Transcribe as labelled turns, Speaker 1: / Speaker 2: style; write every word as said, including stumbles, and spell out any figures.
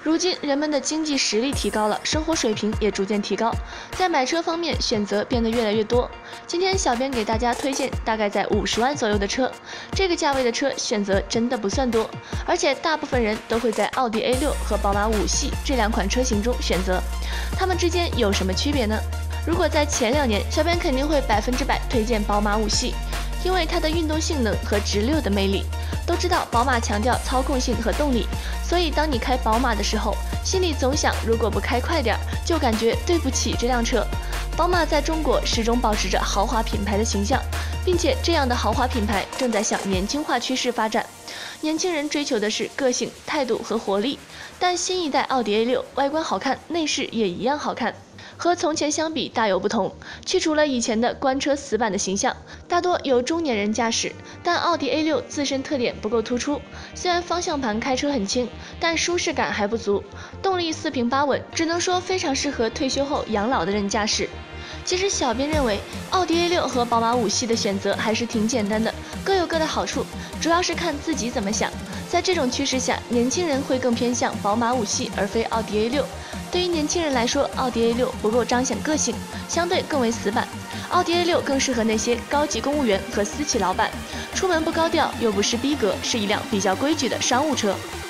Speaker 1: 如今人们的经济实力提高了，生活水平也逐渐提高，在买车方面选择变得越来越多。今天小编给大家推荐大概在五十万左右的车，这个价位的车选择真的不算多，而且大部分人都会在奥迪 A 六 和宝马五系这两款车型中选择，它们之间有什么区别呢？如果在前两年，小编肯定会百分之百推荐宝马五系，因为它的运动性能和直溜的魅力。都知道宝马强调操控性和动力，所以当你开宝马的时候，心里总想如果不开快点，就感觉对不起这辆车。宝马在中国始终保持着豪华品牌的形象，并且这样的豪华品牌正在向年轻化趋势发展。年轻人追求的是个性、态度和活力，但新一代奥迪 A 六 外观好看，内饰也一样好看。和从前相比大有不同，去除了以前的官车死板的形象，大多由中年人驾驶，但奥迪 A 六 自身特点不够突出，虽然方向盘开车很轻，但舒适感还不足，动力四平八稳，只能说非常适合退休后养老的人驾驶。其实小编认为，奥迪 A 六 和宝马五系的选择还是挺简单的，各有各的好处，主要是看自己怎么想。在这种趋势下，年轻人会更偏向宝马五系而非奥迪 A 六。对于年轻人来说，奥迪 A 六 不够彰显个性，相对更为死板；奥迪 A 六 更适合那些高级公务员和私企老板，出门不高调又不失逼格，是一辆比较规矩的商务车。